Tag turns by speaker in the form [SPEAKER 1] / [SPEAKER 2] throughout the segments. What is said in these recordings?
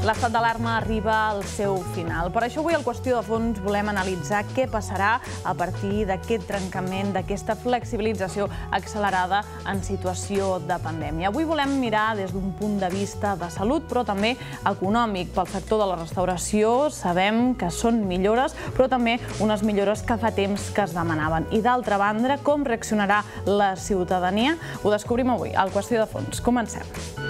[SPEAKER 1] L'estat d'alarma arriba al seu final. Per això avui al Qüestió de Fons volem analitzar què passarà a partir d'aquest trencament, d'aquesta flexibilització accelerada en situació de pandèmia. Avui volem mirar des d'un punt de vista de salut, però també econòmic. Pel sector de la restauració sabem que són millores, però també unes millores que fa temps que es demanaven. I d'altra banda, com reaccionarà la ciutadania? Ho descobrim avui al Qüestió de Fons. Comencem.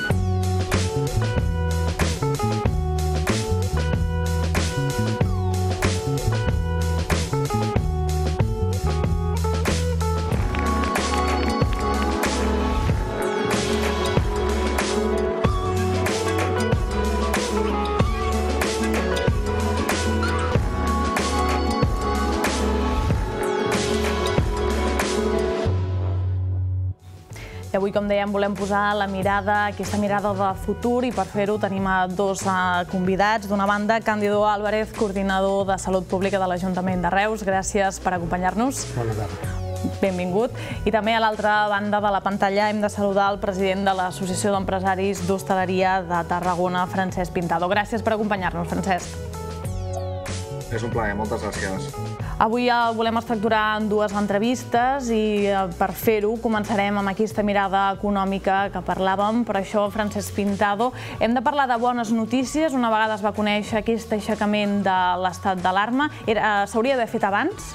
[SPEAKER 1] Avui, com dèiem, volem posar la mirada, aquesta mirada de futur, i per fer-ho tenim a dos convidats. D'una banda, Cándido Álvarez, coordinador de Salut Pública de l'Ajuntament de Reus. Gràcies per acompanyar-nos.
[SPEAKER 2] Bona tarda.
[SPEAKER 1] Benvingut. I també a l'altra banda de la pantalla hem de saludar el president de l'Associació d'Empresaris d'Hostaleria de Tarragona, Francesc Pintado. Gràcies per acompanyar-nos, Francesc.
[SPEAKER 2] És un plaer, moltes gràcies.
[SPEAKER 1] Avui el volem estructurar en dues entrevistes i per fer-ho començarem amb aquesta mirada econòmica que parlàvem. Per això, Francesc Pintado, hem de parlar de bones notícies. Una vegada es va conèixer aquest aixecament de l'estat d'alarma. S'hauria d'haver fet abans?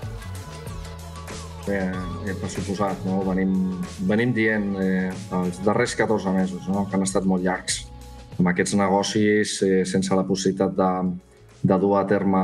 [SPEAKER 2] Per suposat, venim dient els darrers 14 mesos que han estat molt llargs, amb aquests negocis sense la possibilitat de dur a terme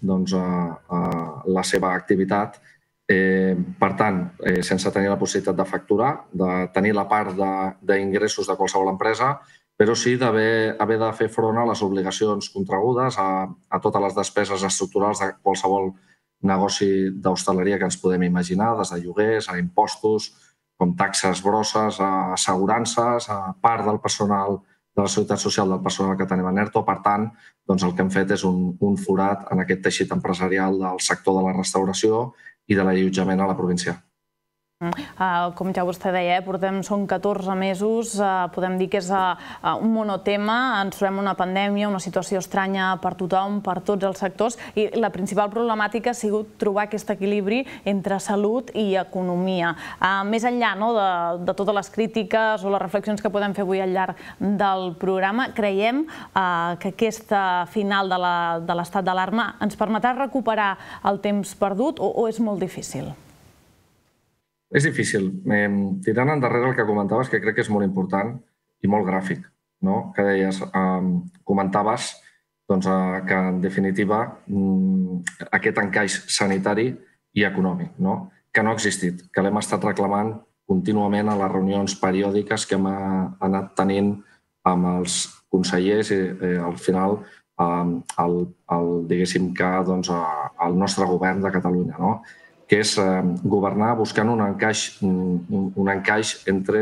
[SPEAKER 2] la seva activitat. Per tant, sense tenir la possibilitat de facturar, de tenir la part d'ingressos de qualsevol empresa, però sí d'haver de fer front a les obligacions contragudes, a totes les despeses estructurals de qualsevol negoci d'hostaleria que ens podem imaginar, des de lloguers a impostos, com taxes grosses, a assegurances, a part del personal de la Seguretat Social del personal que tenim en ERTO. Per tant, el que hem fet és un forat en aquest teixit empresarial del sector de la restauració i de l'allotjament a la província.
[SPEAKER 1] Com ja vostè deia, són 14 mesos, podem dir que és un monotema, ens trobem una pandèmia, una situació estranya per tothom, per tots els sectors, i la principal problemàtica ha sigut trobar aquest equilibri entre salut i economia. Més enllà de totes les crítiques o les reflexions que podem fer avui al llarg del programa, creiem que aquesta final de l'estat d'alarma ens permetrà recuperar el temps perdut o és molt difícil?
[SPEAKER 2] És difícil. Tirant endarrere el que comentaves, que crec que és molt important i molt gràfic, que deies, comentaves que en definitiva aquest encaix sanitari i econòmic, que no ha existit, que l'hem estat reclamant contínuament a les reunions periòdiques que hem anat tenint amb els consellers i al final diguéssim que el nostre govern de Catalunya, que és governar buscant un encaix entre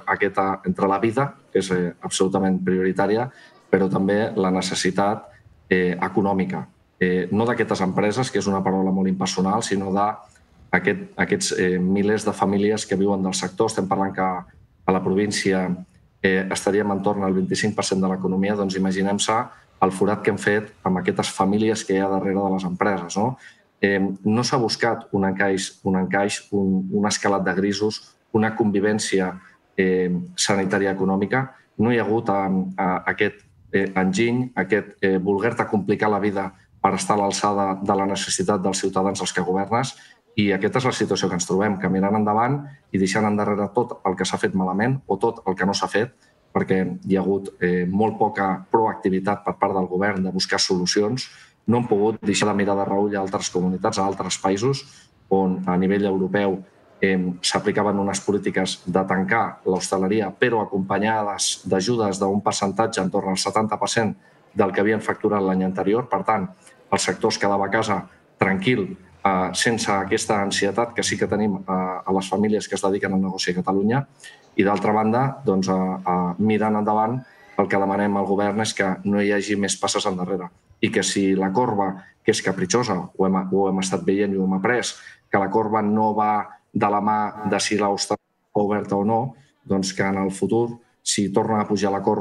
[SPEAKER 2] la vida, que és absolutament prioritària, però també la necessitat econòmica. No d'aquestes empreses, que és una paraula molt impersonal, sinó d'aquests milers de famílies que viuen del sector. Estem parlant que a la província estaríem entorn al 25% de l'economia, doncs imaginem-se el forat que hem fet amb aquestes famílies que hi ha darrere de les empreses. No s'ha buscat un encaix, un escalat de grisos, una convivència sanitària econòmica. No hi ha hagut aquest enginy, aquest voler-te complicar la vida per estar a l'alçada de la necessitat dels ciutadans als que governes, i aquesta és la situació que ens trobem, que mirant endavant i deixant endarrere tot el que s'ha fet malament o tot el que no s'ha fet, perquè hi ha hagut molt poca proactivitat per part del govern de buscar solucions. No hem pogut deixar de mirar de reüll a altres comunitats, a altres països, on a nivell europeu s'aplicaven unes polítiques de tancar l'hostaleria, però acompanyades d'ajudes d'un percentatge en torn al 70% del que havien facturat l'any anterior. Per tant, el sector es quedava a casa tranquil, sense aquesta ansietat que sí que tenim a les famílies que es dediquen al negoci a Catalunya. I d'altra banda, mirant endavant, el que demanem al govern és que no hi hagi més passes endarrere i que si la corba, que és capritxosa, ho hem estat veient i ho hem après, que la corba no va de la mà de si l'hostaleria està oberta o no, doncs que en el futur, si torna a pujar la corba,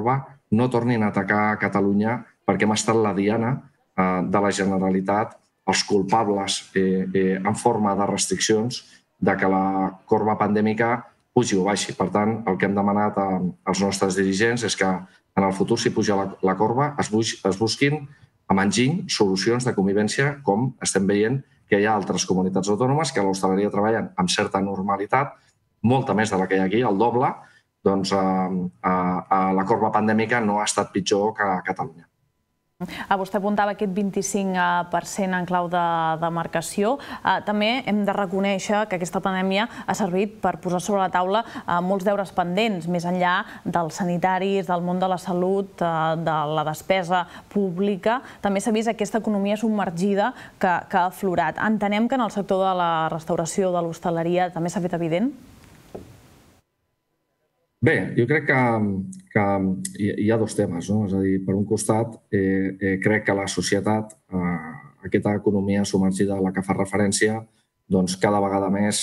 [SPEAKER 2] no tornin a atacar Catalunya perquè hem estat la diana de la Generalitat, els culpables en forma de restriccions de que la corba pandèmica pugi o baixi. Per tant, el que hem demanat als nostres dirigents és que en el futur, si puja la corba, es busquin amb enginy solucions de convivència, com estem veient que hi ha altres comunitats autònomes que a l'hostaleria treballen amb certa normalitat, molta més de la que hi ha aquí, el doble, doncs la corba pandèmica no ha estat pitjor que a Catalunya.
[SPEAKER 1] Vostè apuntava aquest 25% en clau de demarcació. També hem de reconèixer que aquesta pandèmia ha servit per posar sobre la taula molts deures pendents, més enllà dels sanitaris, del món de la salut, de la despesa pública. També s'ha vist aquesta economia submergida que ha aflorat. Entenem que en el sector de la restauració, de l'hostaleria, també s'ha fet evident?
[SPEAKER 2] Bé, jo crec que hi ha dos temes, no? És a dir, per un costat, crec que la societat, aquesta economia submergida a la que fa referència, doncs cada vegada més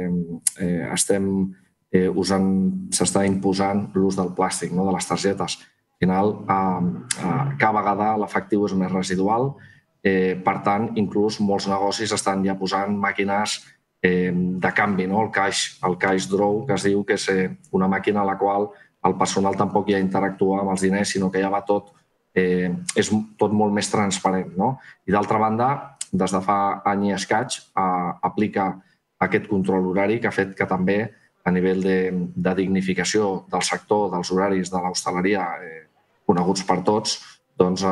[SPEAKER 2] s'està imposant l'ús del plàstic, de les targetes. Al final, cada vegada l'efectiu és més residual, per tant, inclús molts negocis estan ja posant màquines de canvi, el cash draw, que es diu, que és una màquina a la qual el personal tampoc ja interactua amb els diners, sinó que ja va tot, és tot molt més transparent. I d'altra banda, des de fa any i escaig, aplica aquest control horari que ha fet que també a nivell de dignificació del sector, dels horaris de l'hostaleria coneguts per tots, doncs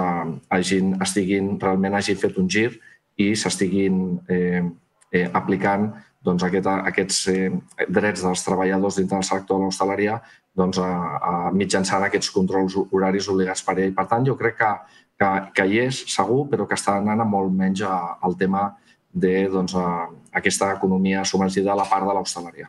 [SPEAKER 2] realment hagin fet un gir i s'estiguin aplicant aquests drets dels treballadors dintre del sector de l'hostaleria mitjançant aquests controls horaris obligats per llei. Per tant, jo crec que hi és, segur, però que està anant molt menys al tema d'aquesta economia submergida a la part de l'hostaleria.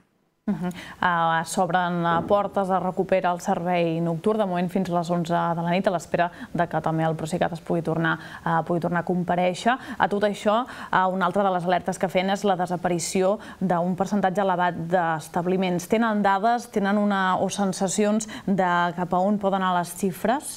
[SPEAKER 1] S'obren portes, es recupera el servei nocturn, de moment fins a les 11 de la nit, a l'espera que també el Procicat es pugui tornar a comparèixer. A tot això, una altra de les alertes que feien és la desaparició d'un percentatge elevat d'establiments. Tenen dades, tenen o sensacions de cap a on poden anar les xifres?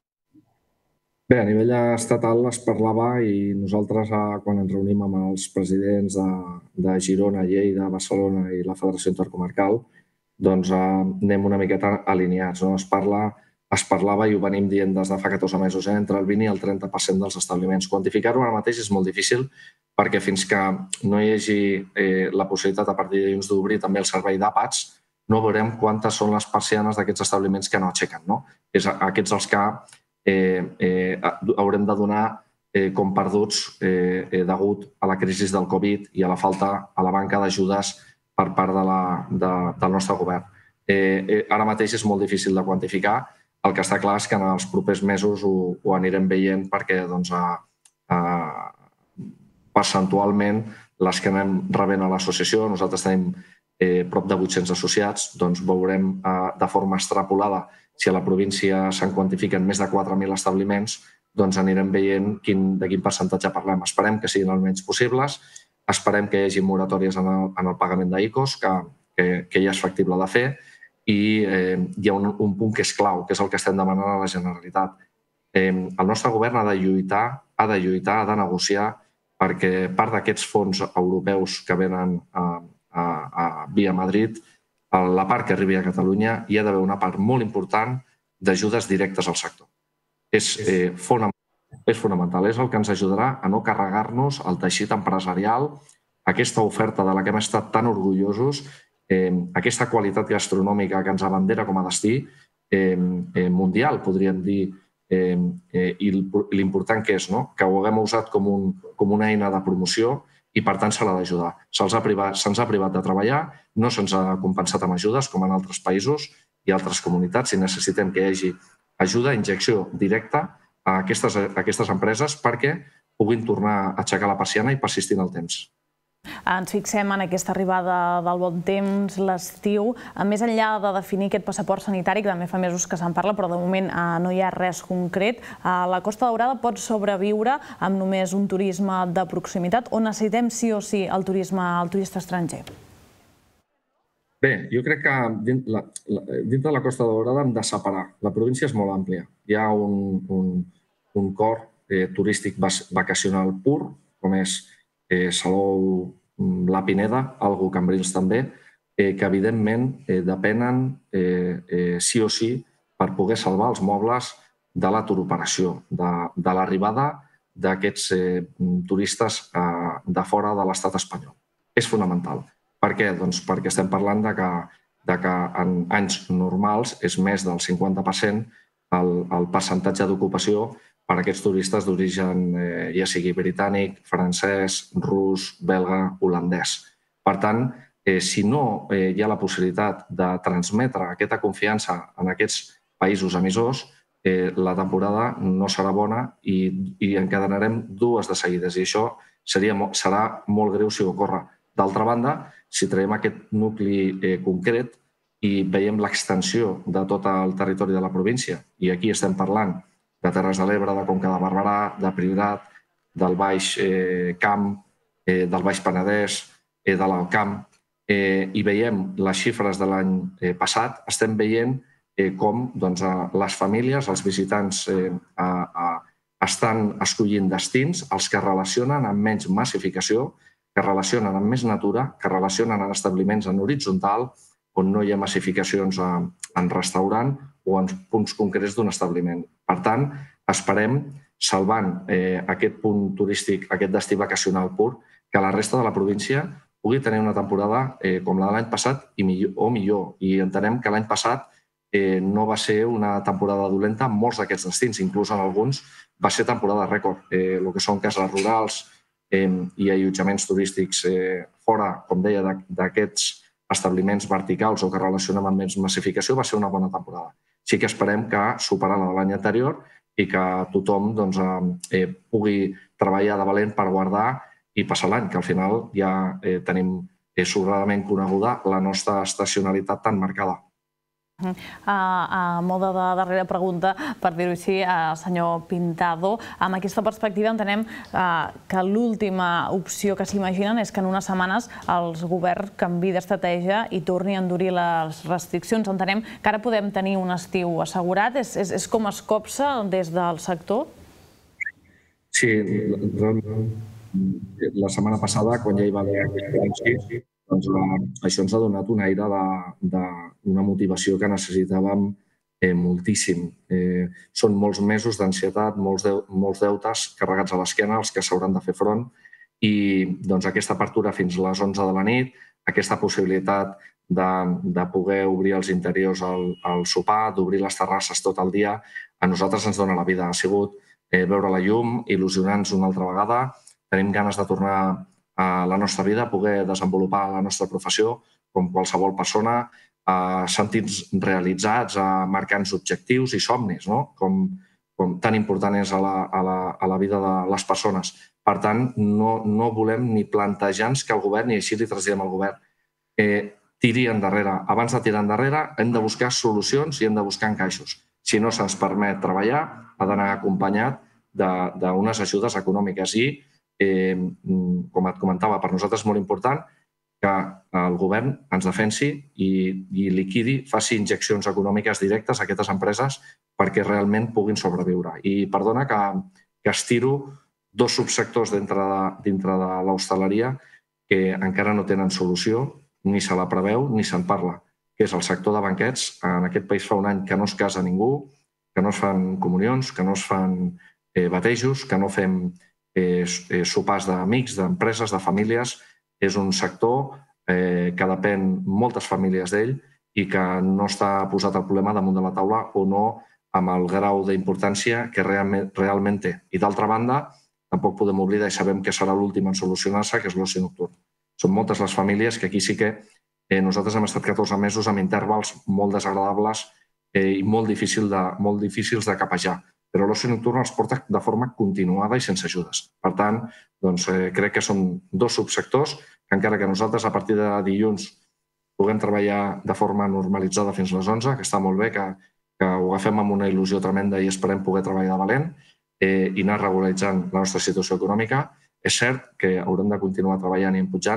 [SPEAKER 2] Bé, a nivell estatal es parlava i nosaltres, quan ens reunim amb els presidents de Girona, Lleida, Barcelona i la Federació Intercomarcal, doncs anem una miqueta alineats. Es parlava, i ho venim dient des de fa 14 mesos, entre el 20 i el 30% dels establiments. Quantificar-ho ara mateix és molt difícil perquè fins que no hi hagi la possibilitat a partir de dilluns d'obrir també el servei d'àpats, no veurem quantes són les persianes d'aquests establiments que no aixequen. És aquests els que haurem de donar com perduts degut a la crisi del Covid i a la falta a la banca d'ajudes per part del nostre govern. Ara mateix és molt difícil de quantificar. El que està clar és que en els propers mesos ho anirem veient perquè percentualment les que anem rebent a l'associació, nosaltres tenim prop de 800 associats, doncs veurem de forma extrapolada si a la província se'n quantifiquen més de 4.000 establiments, doncs anirem veient de quin percentatge parlem. Esperem que siguin el menys possibles, esperem que hi hagi moratòries en el pagament d'ICOs, que ja és factible de fer, i hi ha un punt que és clau, que és el que estem demanant a la Generalitat. El nostre govern ha de lluitar, ha de negociar, perquè part d'aquests fons europeus que venen via Madrid, la part que arribi a Catalunya, hi ha d'haver una part molt important d'ajudes directes al sector. És fonamental, és el que ens ajudarà a no carregar-nos el teixit empresarial, aquesta oferta de la que hem estat tan orgullosos, aquesta qualitat gastronòmica que ens abandera com a destí mundial, podríem dir, i l'important que és, que ho haguem usat com una eina de promoció i, per tant, se l'ha d'ajudar. Se'ns ha privat de treballar, no se'ns ha compensat amb ajudes, com en altres països i altres comunitats, i necessitem que hi hagi ajuda, injecció directa a aquestes empreses perquè puguin tornar a aixecar la persiana i persistir en el temps.
[SPEAKER 1] Ens fixem en aquesta arribada del bon temps, l'estiu. Més enllà de definir aquest passaport sanitari, que també fa mesos que se'n parla, però de moment no hi ha res concret, la Costa Daurada pot sobreviure amb només un turisme de proximitat o necessitem sí o sí el turista estranger?
[SPEAKER 2] Bé, jo crec que dins de la Costa Daurada hem de separar. La província és molt àmplia. Hi ha un cor turístic vacacional pur, com és Salou, la Pineda, algú Cambrils també, que evidentment depenen sí o sí per poder salvar els mobles de la turoperació, de l'arribada d'aquests turistes de fora de l'estat espanyol. És fonamental. Per què? Doncs perquè estem parlant de que en anys normals és més del 50% el percentatge d'ocupació per a aquests turistes d'origen ja sigui britànic, francès, rus, belga, holandès. Per tant, si no hi ha la possibilitat de transmetre aquesta confiança en aquests països emissors, la temporada no serà bona i encadenarem dues de seguides i això serà molt greu si ocorre. D'altra banda, si traiem aquest nucli concret i veiem l'extensió de tot el territori de la província, i aquí estem parlant de Terres de l'Ebre, de Conca de Barberà, de Priorat, del Baix Camp, del Baix Penedès, de l'Alt Camp, i veiem les xifres de l'any passat, estem veient com les famílies, els visitants estan escollint destins, els que relacionen amb menys massificació, que relacionen amb més natura, que relacionen amb establiments en horitzontal, on no hi ha massificacions en restaurant o en punts concrets d'un establiment. Per tant, esperem, salvant aquest punt turístic, aquest destí vacacional pur, que la resta de la província pugui tenir una temporada com la de l'any passat o millor. I entenem que l'any passat no va ser una temporada dolenta en molts d'aquests destins, inclús en alguns va ser temporada rècord. El que són cases rurals i allotjaments turístics fora, com deia, d'aquests establiments verticals o que relacionen amb més massificació va ser una bona temporada. Sí que esperem que superar la de l'any anterior i que tothom pugui treballar de valent per guardar i passar l'any, que al final ja tenim sobradament coneguda la nostra estacionalitat tan marcada.
[SPEAKER 1] A mode de darrera pregunta, per dir-ho així, senyor Pintado, amb aquesta perspectiva entenem que l'última opció que s'imaginen és que en unes setmanes el govern canviï d'estratègia i torni a endurir les restriccions. Entenem que ara podem tenir un estiu assegurat. És com es copsa des del sector?
[SPEAKER 2] Sí, realment la setmana passada, quan ja hi va haver aquest anunci, doncs això ens ha donat un aire d'una motivació que necessitàvem moltíssim. Són molts mesos d'ansietat, molts deutes carregats a l'esquena, als que s'hauran de fer front, i aquesta apertura fins a les 11 de la nit, aquesta possibilitat de poder obrir els interiors al sopar, d'obrir les terrasses tot el dia, a nosaltres ens dona la vida. Ha sigut veure la llum, il·lusionar-nos una altra vegada, tenim ganes de tornar a la nostra vida, poder desenvolupar la nostra professió com qualsevol persona, sentir-nos realitzats, marcant-nos objectius i somnis, com tan important és a la vida de les persones. Per tant, no volem ni plantejar-nos que el govern, ni així li traslladem al govern, tiri endarrere. Abans de tirar endarrere hem de buscar solucions i hem de buscar encaixos. Si no se'ns permet treballar, ha d'anar acompanyat d'unes ajudes econòmiques i com et comentava, per nosaltres és molt important que el govern ens defensi i liquidi, faci injeccions econòmiques directes a aquestes empreses perquè realment puguin sobreviure. I perdona que estiro dos subsectors dintre de l'hostaleria que encara no tenen solució, ni se la preveu ni se'n parla, que és el sector de banquets. En aquest país fa un any que no es casa ningú, que no es fan comunions, que no es fan batejos, que no fem sopars d'amics, d'empreses, de famílies. És un sector que depèn moltes famílies d'ell i que no està posat el problema damunt de la taula o no amb el grau d'importància que realment té. I d'altra banda, tampoc podem oblidar i sabem que serà l'últim en solucionar-se, que és l'oci nocturn. Són moltes les famílies que aquí sí que nosaltres hem estat 14 mesos amb intervals molt desagradables i molt difícils de capejar. Però l'oci nocturn els porta de forma continuada i sense ajudes. Per tant, crec que són dos subsectors que encara que nosaltres a partir de dilluns puguem treballar de forma normalitzada fins a les 11, que està molt bé, que ho agafem amb una il·lusió tremenda i esperem poder treballar de valent i anar regularitzant la nostra situació econòmica. És cert que haurem de continuar treballant i empujant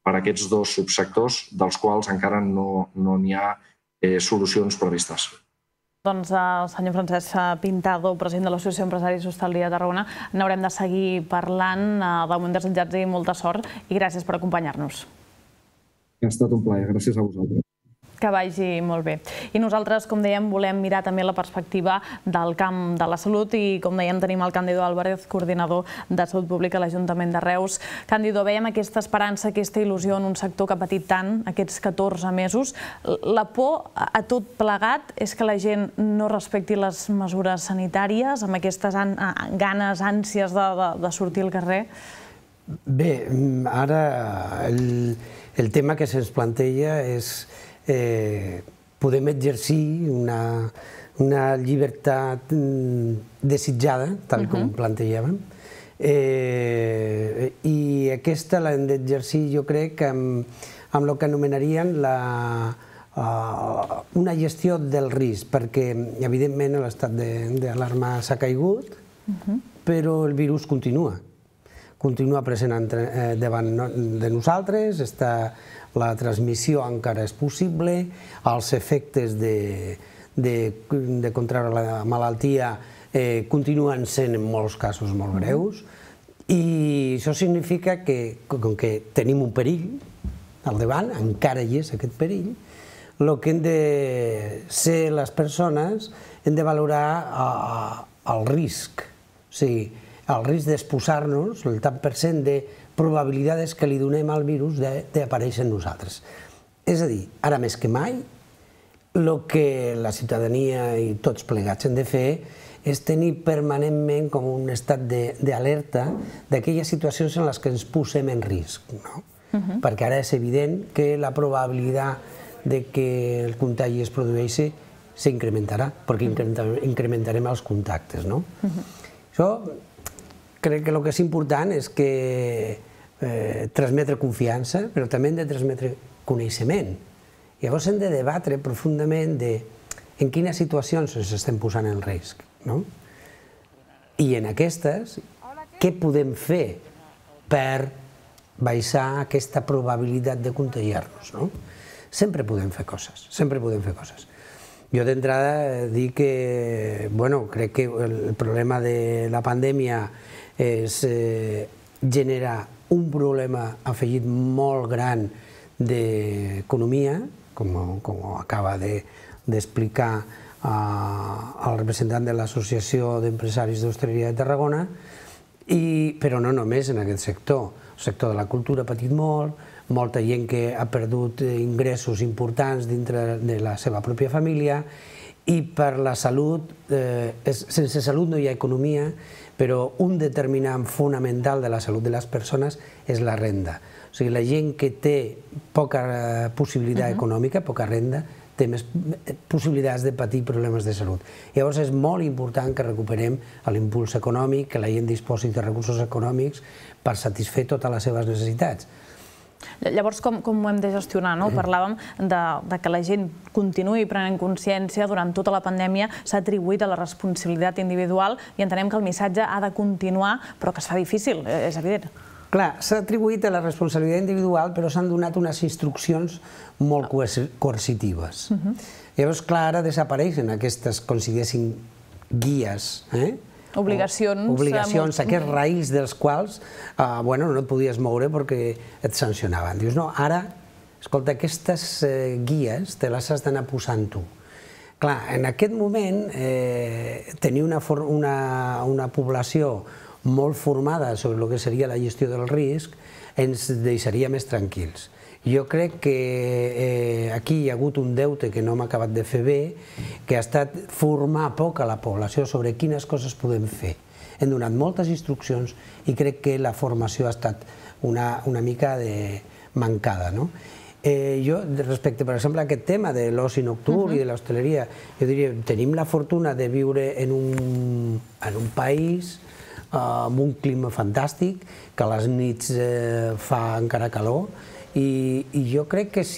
[SPEAKER 2] per a aquests dos subsectors dels quals encara no n'hi ha solucions previstes.
[SPEAKER 1] Doncs el senyor Francesc Pintado, president de l'Associació d'Empresaris d'Hostaleria de Tarragona, n'haurem de seguir parlant. De moment desitjats-hi molta sort i gràcies per acompanyar-nos.
[SPEAKER 2] Ha estat un plaer, gràcies a vosaltres.
[SPEAKER 1] Que vagi molt bé. I nosaltres, com dèiem, volem mirar també la perspectiva del camp de la salut i, com dèiem, tenim el Cándido Álvarez, coordinador de Salut Pública a l'Ajuntament de Reus. Cándido, veiem aquesta esperança, aquesta il·lusió en un sector que ha patit tant aquests 14 mesos. La por a tot plegat és que la gent no respecti les mesures sanitàries amb aquestes ganes, ànsies de sortir al carrer?
[SPEAKER 3] Bé, ara el tema que se'ns planteja és podem exercir una llibertat desitjada, tal com plantejàvem, i aquesta l'hem d'exercir, jo crec, amb el que anomenarien una gestió del risc, perquè, evidentment, l'estat d'alarma s'ha caigut, però el virus continua present davant de nosaltres, la transmissió encara és possible, els efectes de contraure la malaltia continuen sent en molts casos molt greus, i això significa que, com que tenim un perill al davant, encara hi és aquest perill, el que hem de ser les persones hem de valorar el risc, o sigui, el risc d'exposar-nos, el tant per cent de probabilitats que li donem al virus d'aparèixer en nosaltres. És a dir, ara més que mai, el que la ciutadania i tots plegats hem de fer és tenir permanentment com un estat d'alerta d'aquelles situacions en les que ens posem en risc. Perquè ara és evident que la probabilitat que el contagi es produeixi s'incrementarà, perquè incrementarem els contactes. Això crec que el que és important és que transmetre confiança, però també hem de transmetre coneixement. Llavors hem de debatre profundament en quines situacions ens estem posant en risc. I en aquestes, què podem fer per baixar aquesta probabilitat de contagiar-nos? Sempre podem fer coses, sempre podem fer coses. Jo d'entrada dic que, crec que el problema de la pandèmia és generar un problema afegit molt gran d'economia, com acaba d'explicar el representant de l'Associació d'Empresaris d'Hostaleria de Tarragona, però no només en aquest sector. El sector de la cultura ha patit molt, molta gent que ha perdut ingressos importants dintre de la seva pròpia família, i per la salut, sense salut no hi ha economia, però un determinant fonamental de la salut de les persones és la renda. O sigui, la gent que té poca possibilitat econòmica, poca renda, té més possibilitats de patir problemes de salut. Llavors és molt important que recuperem l'impuls econòmic, que la gent disposi de recursos econòmics per satisfer totes les seves necessitats.
[SPEAKER 1] Llavors, com ho hem de gestionar? Parlàvem que la gent continuï prenent consciència. Durant tota la pandèmia s'ha atribuït a la responsabilitat individual i entenem que el missatge ha de continuar, però que es fa difícil, és evident.
[SPEAKER 3] Clar, s'ha atribuït a la responsabilitat individual, però s'han donat unes instruccions molt coercitives. Llavors, clar, ara desapareixen aquestes, com si diguéssim, guies, obligacions, aquests raïls dels quals no et podies moure perquè et sancionaven. Dius, no, ara, escolta, aquestes guies te les has d'anar posant tu. Clar, en aquest moment, tenir una població molt formada sobre el que seria la gestió del risc ens deixaria més tranquils. Jo crec que aquí hi ha hagut un deute que no hem acabat de fer bé, que ha estat formar poc a la població sobre quines coses podem fer. Hem donat moltes instruccions i crec que la formació ha estat una mica mancada. Jo, respecte, per exemple, a aquest tema de l'oci nocturn i de l'hostaleria, jo diria, tenim la fortuna de viure en un país amb un clima fantàstic, que a les nits fa encara calor, i jo crec que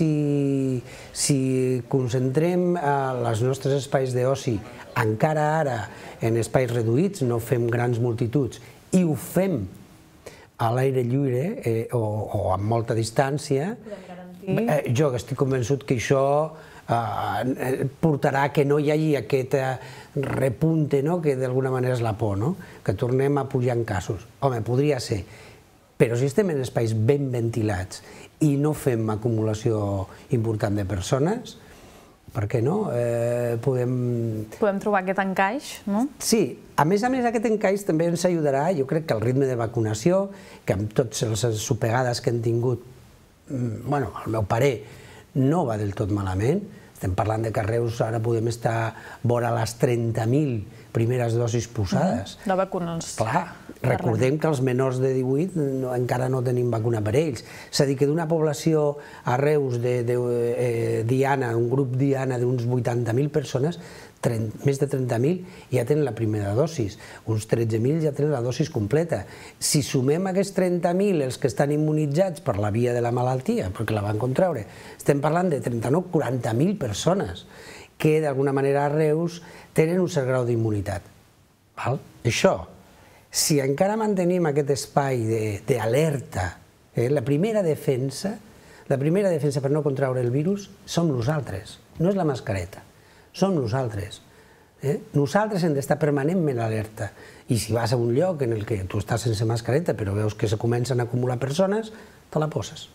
[SPEAKER 3] si concentrem els nostres espais d'oci encara ara en espais reduïts, no fem grans multituds, i ho fem a l'aire lliure o amb molta distància, jo estic convençut que això portarà que no hi hagi aquest repunte, que d'alguna manera és la por, que tornem a pujar en casos. Home, podria ser, però si estem en espais ben ventilats i no fem acumulació important de persones, per què no?
[SPEAKER 1] Podem trobar aquest encaix, no?
[SPEAKER 3] Sí, a més aquest encaix també ens ajudarà, jo crec que el ritme de vacunació, que amb totes les sopegades que hem tingut, bueno, al meu parer, no va del tot malament. Estem parlant de que a Reus ara podem estar vora les 30.000 primeres dosis posades.
[SPEAKER 1] De vacunes.
[SPEAKER 3] Clar, recordem que els menors de 18 encara no tenim vacuna per ells. És a dir, que d'una població a Reus de Diana, un grup Diana d'uns 80.000 persones, més de 30.000 ja tenen la primera dosis, uns 13.000 ja tenen la dosis completa. Si sumem aquests 30.000 els que estan immunitzats per la via de la malaltia, perquè la van contraure, estem parlant de 39-40.000 persones que d'alguna manera a Reus tenen un cert grau d'immunitat. Això, si encara mantenim aquest espai d'alerta, la primera defensa per no contraure el virus som nosaltres, no és la mascareta. Som nosaltres. Nosaltres hem d'estar permanentment alerta. I si vas a un lloc en què tu estàs sense mascareta però veus que se comencen a acumular persones, te la poses.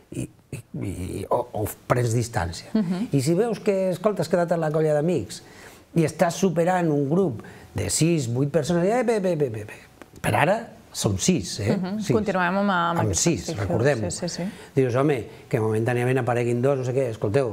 [SPEAKER 3] O prens distància. I si veus que, escolta, has quedat a la colla d'amics i estàs superant un grup de 6, 8 persones, per ara som 6,
[SPEAKER 1] Continuem amb
[SPEAKER 3] 6, recordem-ho. Dius, home, que momentàniament apareguin 2, no sé què, escolteu,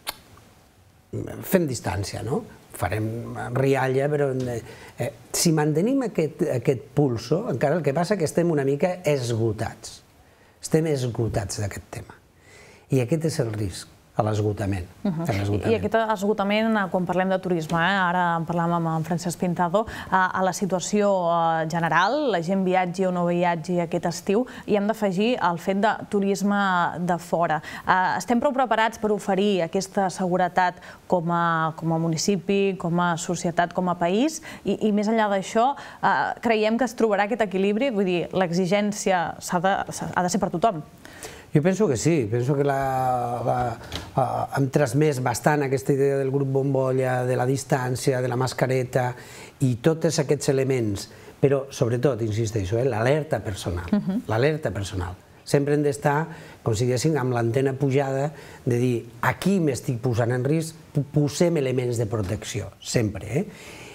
[SPEAKER 3] fem distància, no? Farem rialla, però si mantenim aquest pulso, encara el que passa és que estem una mica esgotats. Estem esgotats d'aquest tema. I aquest és el risc, l'esgotament.
[SPEAKER 1] I aquest esgotament, quan parlem de turisme, ara en parlàvem amb en Francesc Pintado, a la situació general, la gent viatgi o no viatgi aquest estiu, i hem d'afegir el fet de turisme de fora. Estem prou preparats per oferir aquesta seguretat com a municipi, com a societat, com a país, i més enllà d'això, creiem que es trobarà aquest equilibri? Vull dir, l'exigència ha de ser per tothom.
[SPEAKER 3] Jo penso que sí, penso que hem transmès bastant aquesta idea del grup bombolla, de la distància, de la mascareta i tots aquests elements, però sobretot, insisteixo, l'alerta personal, l'alerta personal. Sempre hem d'estar, com si diguéssim, amb l'antena pujada, de dir, aquí m'estic posant en risc, posem elements de protecció, sempre.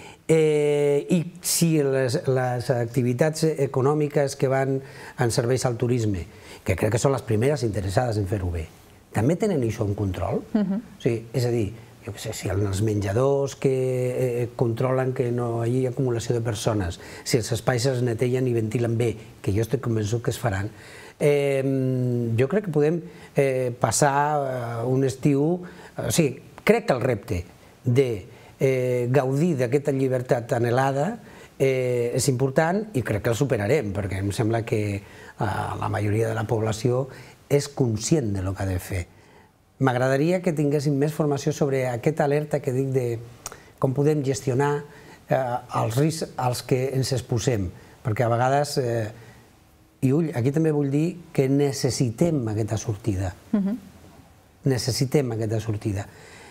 [SPEAKER 3] I si les activitats econòmiques que van en serveis al turisme, que crec que són les primeres interessades en fer-ho bé, també tenen això en control? És a dir, jo què sé, si els menjadors que controlen que no hi hagi acumulació de persones, si els espais es netegen i ventilen bé, que jo estic convençut que es faran, jo crec que podem passar un estiu... O sigui, crec que el repte de gaudir d'aquesta llibertat anhelada és important i crec que el superarem, perquè em sembla que la majoria de la població és conscient del que ha de fer. M'agradaria que tinguéssim més formació sobre aquesta alerta que dic de com podem gestionar els riscs als que ens exposem, perquè a vegades, i aquí també vull dir que necessitem aquesta sortida. Necessitem aquesta sortida.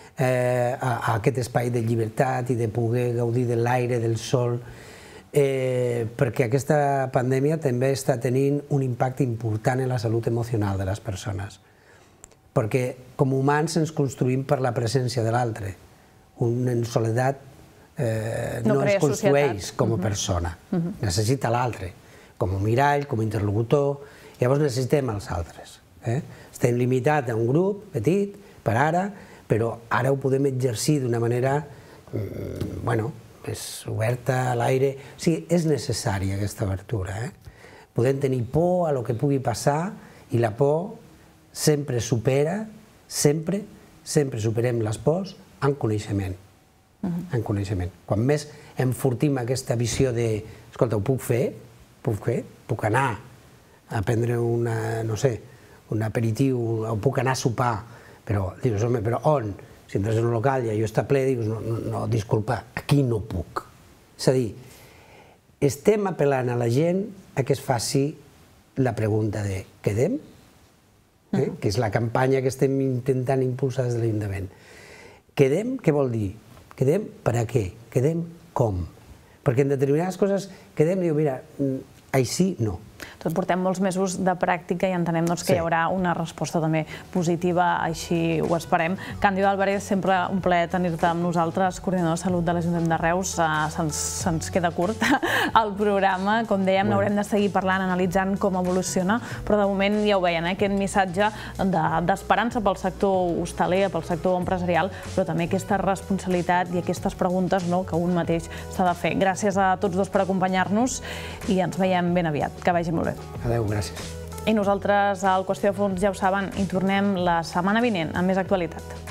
[SPEAKER 3] A aquest espai de llibertat i de poder gaudir de l'aire, del sol, perquè aquesta pandèmia també està tenint un impacte important en la salut emocional de les persones. Perquè com humans ens construïm per la presència de l'altre. Un en soledat no es construeix com a persona. Necessita l'altre, com a mirall, com a interlocutor. Llavors necessitem els altres. Estem limitats a un grup petit, per ara, però ara ho podem exercir d'una manera més oberta a l'aire. O sigui, és necessària aquesta obertura. Podem tenir por a lo que pugui passar i la por sempre supera, sempre superem les pors en coneixement. En coneixement. Quan més enfortim aquesta visió de, escolta, ho puc fer? Puc anar a prendre un aperitiu, o puc anar a sopar, però dius, home, però on? Si entres en un local i allò està ple, dius, no, disculpa, aquí no puc. És a dir, estem apel·lant a la gent a que es faci la pregunta de quedem, que és la campanya que estem intentant impulsar des de l'Ajuntament. Quedem, què vol dir? Quedem per a què? Quedem com? Perquè en determinades coses quedem i diu, mira, així no.
[SPEAKER 1] Doncs portem molts mesos de pràctica i entenem que hi haurà una resposta també positiva, així ho esperem. Càndido Álvarez, sempre un plaer tenir-te amb nosaltres, coordinador de salut de l'Ajuntament de Reus. Se'ns queda curt el programa. Com dèiem, n'haurem de seguir parlant, analitzant com evoluciona, però de moment ja ho veien, aquest missatge d'esperança pel sector hostaler, pel sector empresarial, però també aquesta responsabilitat i aquestes preguntes que un mateix s'ha de fer. Gràcies a tots dos per acompanyar-nos i ens veiem ben aviat. Que vagi molt bé.
[SPEAKER 3] Adéu, gràcies.
[SPEAKER 1] I nosaltres al Qüestió de Fons, ja ho saben, hi tornem la setmana vinent amb més actualitat.